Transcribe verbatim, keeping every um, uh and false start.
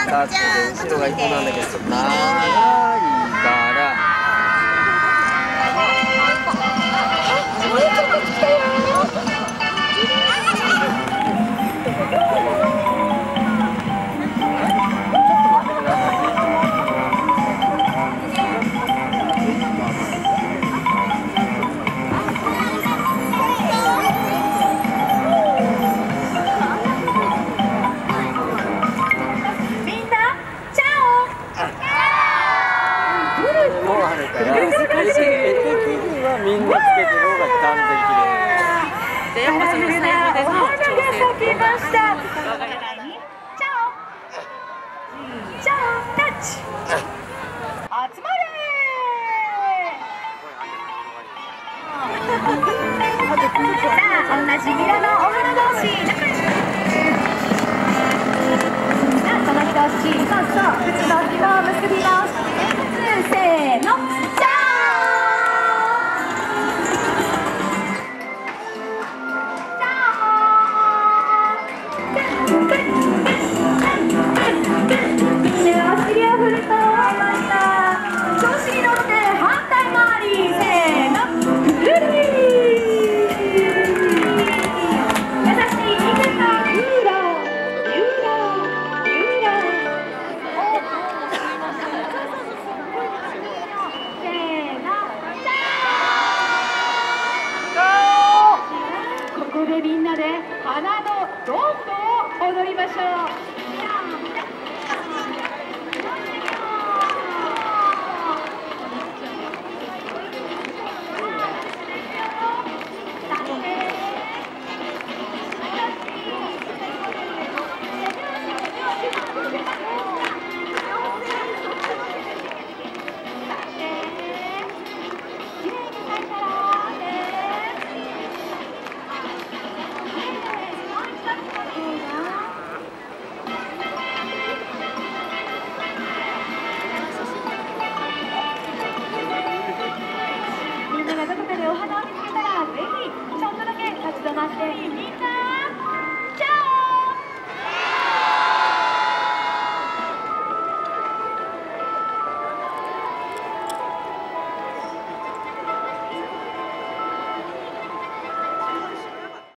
タートで後ろが一本なんだけど、ちょっと長いから。みんなつけてる方が断然綺麗。でやっぱそのサイズでの調整とか。 チャオタッチ。集まれ。さあ同じミラのお花同士。さあこの人しそうそう口の紐を結び直してせーの。ここでみんなで花のロンドを踊りましょう。